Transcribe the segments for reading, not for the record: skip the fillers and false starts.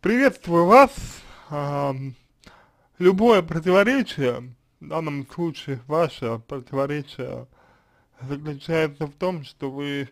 Приветствую вас. Ам, Любое противоречие, в данном случае ваше противоречие, заключается в том, что вы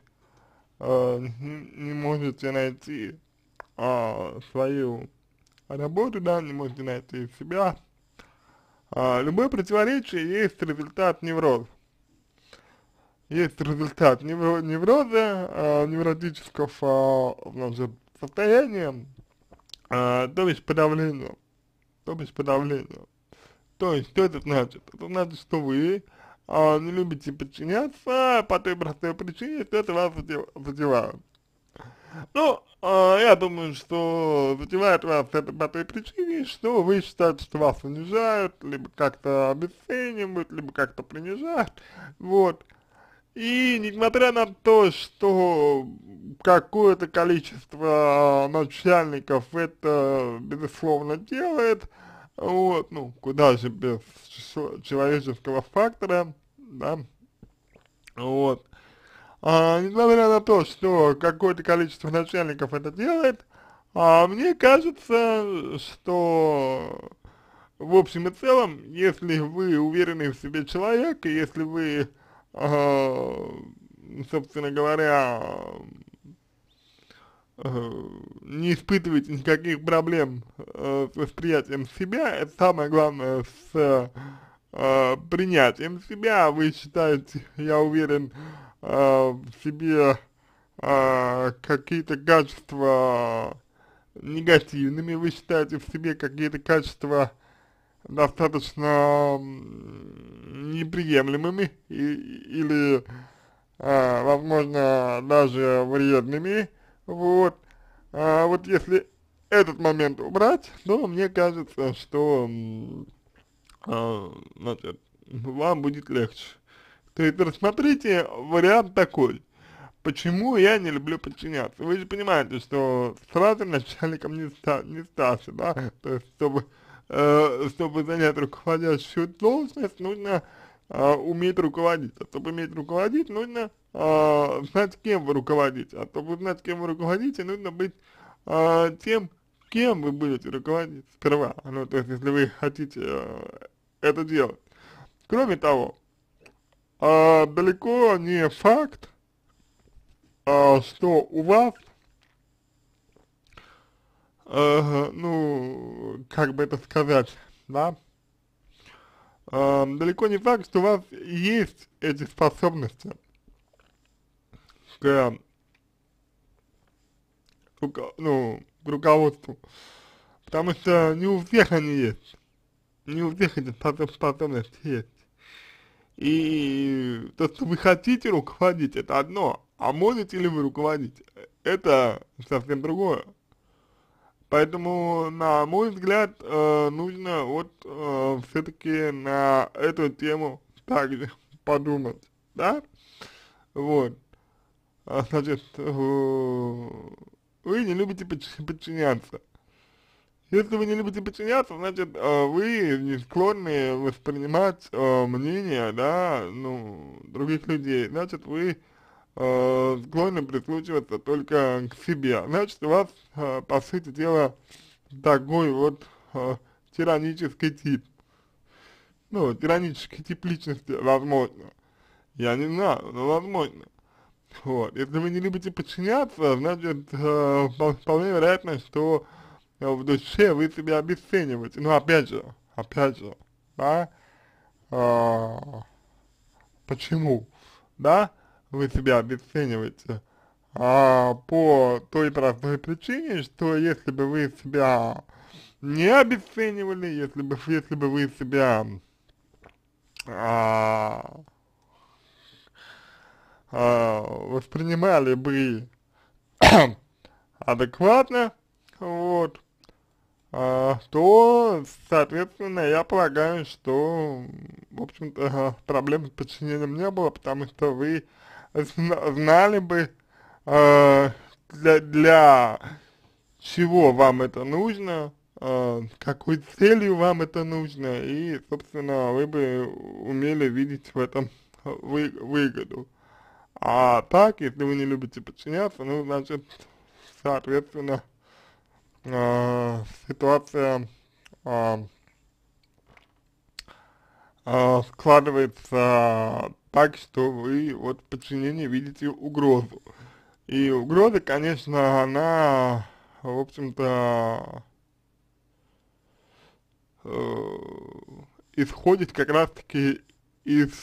не можете найти свою работу, да, не можете найти себя. Любое противоречие есть результат невроза. Есть результат невроза, невротического значит, состояния, то есть подавления. То есть подавление. То есть, что это значит? Это значит, что вы не любите подчиняться по той простой причине, что это вас задевает. Ну, я думаю, что задевает вас это по той причине, что вы считаете, что вас унижают, либо как-то обесценивают, либо как-то принижают, вот. И несмотря на то, что какое-то количество начальников это, безусловно, делает, вот, ну, куда же без человеческого фактора, да, вот. Несмотря на то, что какое-то количество начальников это делает, мне кажется, что в общем и целом, если вы уверенный в себе человек, и если вы, а, собственно говоря, не испытываете никаких проблем с восприятием себя, это самое главное, с принятием себя, вы считаете, я уверен, в себе какие-то качества негативными, вы считаете в себе какие-то качества достаточно неприемлемыми или, возможно, даже вредными, вот. Вот если этот момент убрать, то мне кажется, что, значит, вам будет легче. То есть рассмотрите вариант такой. Почему я не люблю подчиняться? Вы же понимаете, что сразу начальником не статься, да? То есть, чтобы занять руководящую должность, нужно уметь руководить. А чтобы уметь руководить, нужно знать, кем вы руководите. А чтобы знать, кем вы руководите, нужно быть тем, кем вы будете руководить сперва. Ну, то есть, если вы хотите это делать. Кроме того, далеко не факт, что у вас, ну, как бы это сказать, да, далеко не факт, что у вас есть эти способности к, к руководству, потому что не у всех они есть, не у всех эти способности есть. И то, что вы хотите руководить, это одно, а можете ли вы руководить, это совсем другое. Поэтому, на мой взгляд, нужно вот все-таки на эту тему также подумать, да? Вот. Значит, вы не любите подчиняться. Если вы не любите подчиняться, значит, вы не склонны воспринимать мнение, да, ну, других людей. Значит, вы склонны прислушиваться только к себе. Значит, у вас, по сути дела, такой вот тиранический тип. Ну, тиранический тип личности, возможно. Я не знаю, но возможно. Вот. Если вы не любите подчиняться, значит, вполне вероятно, что в душе вы себя обесцениваете. Ну, опять же, да, а, почему, да, вы себя обесцениваете? По той простой причине, что если бы вы себя не обесценивали, если бы вы себя а, воспринимали бы адекватно, вот, то, соответственно, я полагаю, что, в общем-то, проблем с подчинением не было, потому что вы знали бы, э, для чего вам это нужно, какой целью вам это нужно, и, собственно, вы бы умели видеть в этом выгоду. А так, если вы не любите подчиняться, ну, значит, соответственно, ситуация а, складывается так, что вы вот в подчинении видите угрозу. И угроза, конечно, она, в общем-то, э, исходит как раз-таки из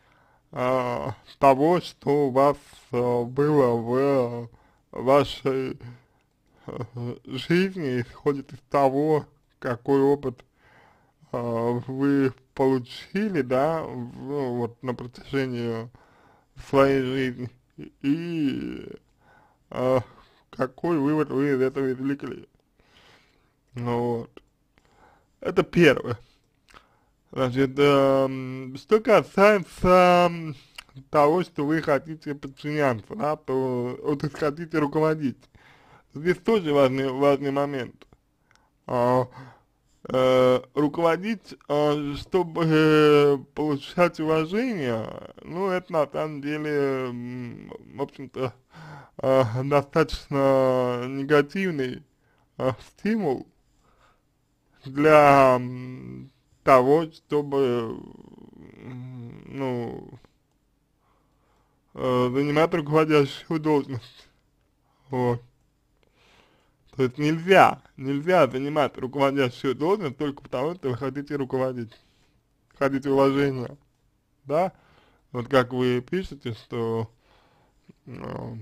того, что у вас было в вашей жизни, исходит из того, какой опыт вы получили, да, ну, вот на протяжении своей жизни, и а, какой вывод вы из этого извлекли. Ну, вот. Это первое. Значит, что касается того, что вы хотите подчиняться, да, то вот хотите руководить. Здесь тоже важный момент. А, руководить, чтобы получать уважение, ну, это на самом деле, в общем-то, достаточно негативный стимул для того, чтобы, ну, занимать руководящую должность. Вот. То есть нельзя занимать руководящую должность только потому, что вы хотите руководить, хотите уважения, да? Вот как вы пишете, что э,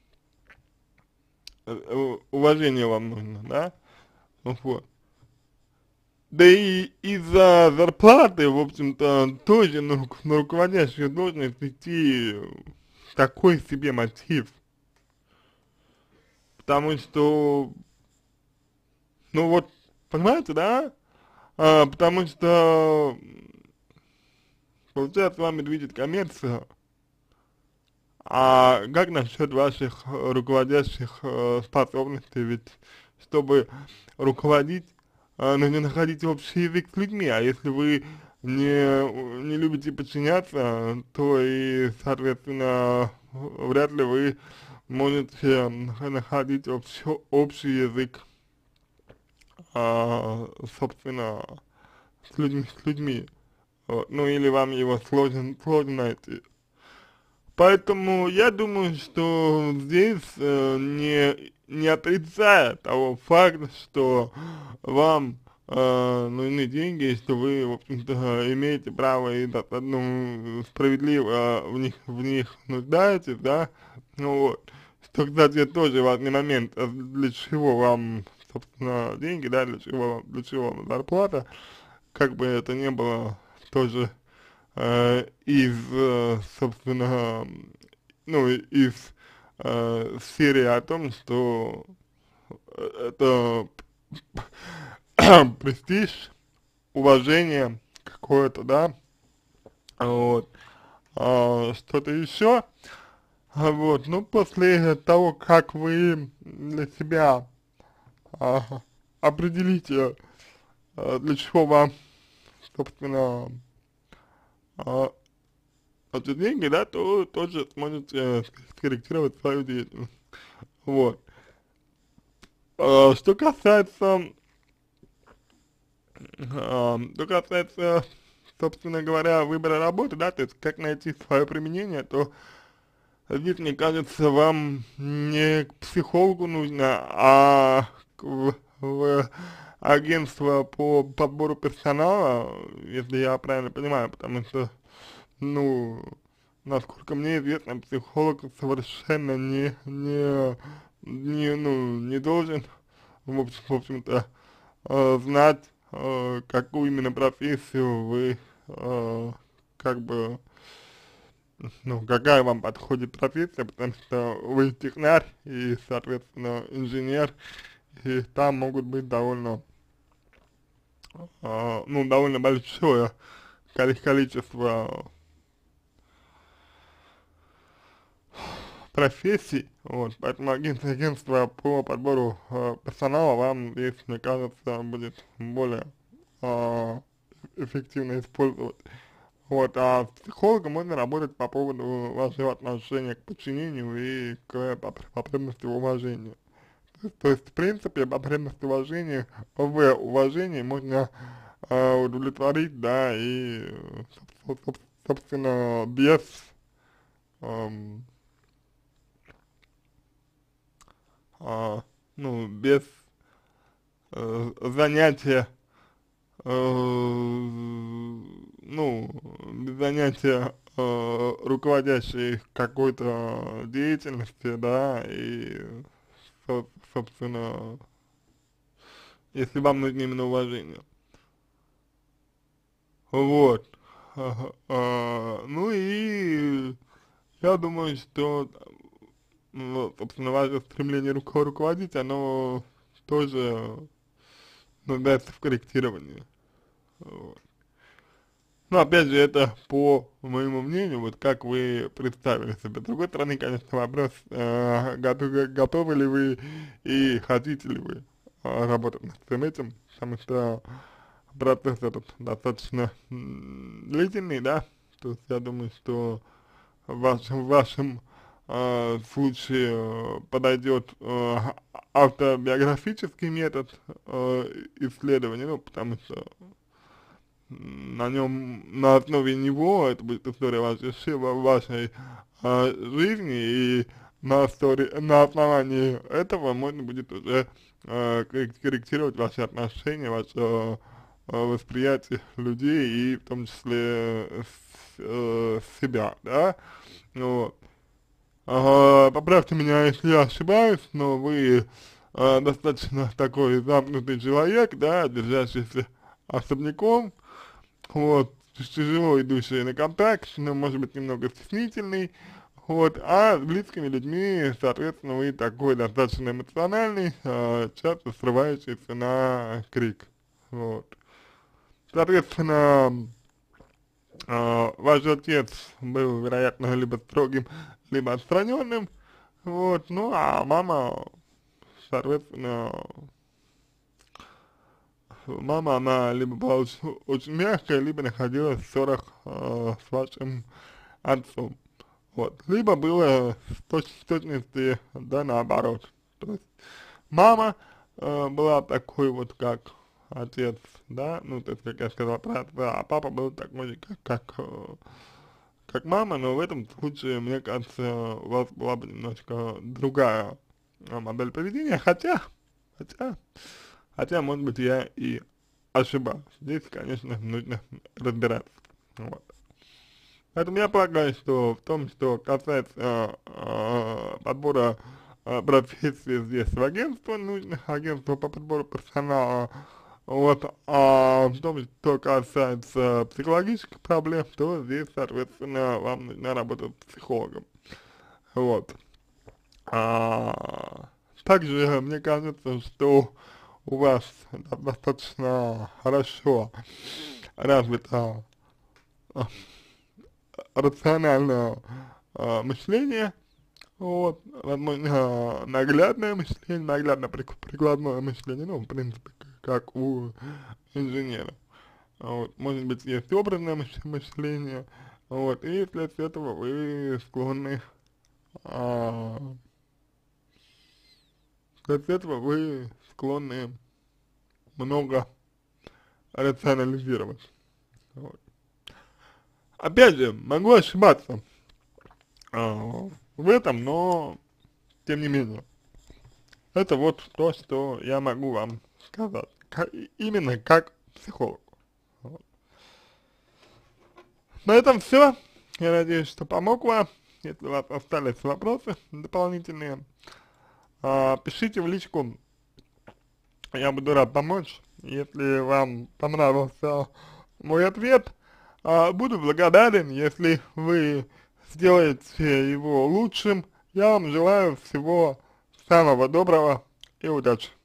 уважение вам нужно, да? Ну вот. Да и из-за зарплаты, в общем-то, тоже на руководящую должность идти такой себе мотив. Потому что, ну вот, понимаете, да? Потому что, получается, вами движет коммерция. А как насчет ваших руководящих способностей? Ведь чтобы руководить, нужно находить общий язык с людьми, а если вы не любите подчиняться, то и, соответственно, вряд ли вы можете находить общий язык, собственно, с людьми. Вот. Ну или вам его сложно найти. Поэтому я думаю, что здесь не отрицая того факта, что вам нужны деньги, что вы, в общем-то, имеете право и ну, справедливо в них нуждаетесь, да, ну вот, что, кстати, тоже важный момент, для чего вам, собственно, деньги, да, для чего вам зарплата, как бы это ни было, тоже из, собственно, ну, из серии о том, что это престиж, уважение какое-то, да, вот, что-то еще, вот, ну, после того, как вы для себя а, определите, для чего вам, собственно, а, эти деньги, да, то тоже сможете скорректировать свою деятельность. Вот. Что касается, собственно говоря, выбора работы, да, то есть как найти свое применение, то здесь, мне кажется, вам не к психологу нужно, а в агентство по подбору персонала, если я правильно понимаю, потому что, ну, насколько мне известно, психолог совершенно не должен, в общем-то, знать, какую именно профессию вы, как бы, ну, какая вам подходит профессия, потому что вы технарь и, соответственно, инженер, и там могут быть ну, довольно большое количество профессий, вот, поэтому агентство по подбору персонала вам здесь, мне кажется, будет более э, эффективно использовать. Вот, а с психологом можно работать по поводу вашего отношения к подчинению и к потребности в уважении. То То есть, в принципе, потребность в уважении можно удовлетворить, да, и, собственно, без, эм, а, ну, без занятия, ну, без занятия руководящей какой-то деятельности, да, и, собственно, если вам нужно именно уважение. Вот. Ну и я думаю, что, ну, собственно, ваше стремление руководить, оно тоже нуждается в корректировании. Вот. Но опять же, это по моему мнению, вот как вы представили себе. С другой стороны, конечно, вопрос, готовы ли вы и хотите ли вы работать над всем этим, потому что процесс этот достаточно длительный, да, то есть я думаю, что в вашем случае подойдет автобиографический метод исследования, ну, потому что на основе него это будет история вашей жизни, и на основании этого можно будет уже корректировать ваши отношения, ваше восприятие людей и в том числе себя, да, вот. Поправьте меня, если я ошибаюсь, но вы достаточно такой замкнутый человек, да, держащийся особняком, вот, тяжело идущий на контакт, но, может быть, немного стеснительный, вот, а с близкими людьми, соответственно, вы такой достаточно эмоциональный, часто срывающийся на крик, вот. Соответственно, ваш отец был, вероятно, либо строгим, либо отстраненным, вот, ну, а мама, соответственно, мама, она либо была очень мягкая, либо находилась в ссорах с вашим отцом, вот, либо было в точности, да, наоборот, то есть мама была такой вот, как отец, да, ну, то есть, как я сказал про отца, а папа был такой же, как мама, но в этом случае, мне кажется, у вас была бы немножко другая модель поведения, хотя, может быть, я и ошибаюсь. Здесь, конечно, нужно разбираться. Вот. Поэтому я полагаю, что в том, что касается подбора профессии здесь в агентство, нужно агентство по подбору персонала, вот, а в том, что касается психологических проблем, то здесь, соответственно, вам нужна работа с психологом. Вот. Также мне кажется, что у вас достаточно хорошо развито а, рациональное мышление, вот, возможно, наглядное мышление, наглядно-прикладное мышление, ну, в принципе, как у инженера. Вот, может быть, есть образное мышление, вот, и вследствие этого вы склонны, а, вследствие этого вы склонны много рационализировать. Вот. Опять же, могу ошибаться в этом, но тем не менее. Это вот то, что я могу вам сказать. Именно как психолог. Вот. На этом все. Я надеюсь, что помог вам. Если у вас остались вопросы дополнительные, пишите в личку. Я буду рад помочь. Если вам понравился мой ответ, буду благодарен, если вы сделаете его лучшим. Я вам желаю всего самого доброго и удачи.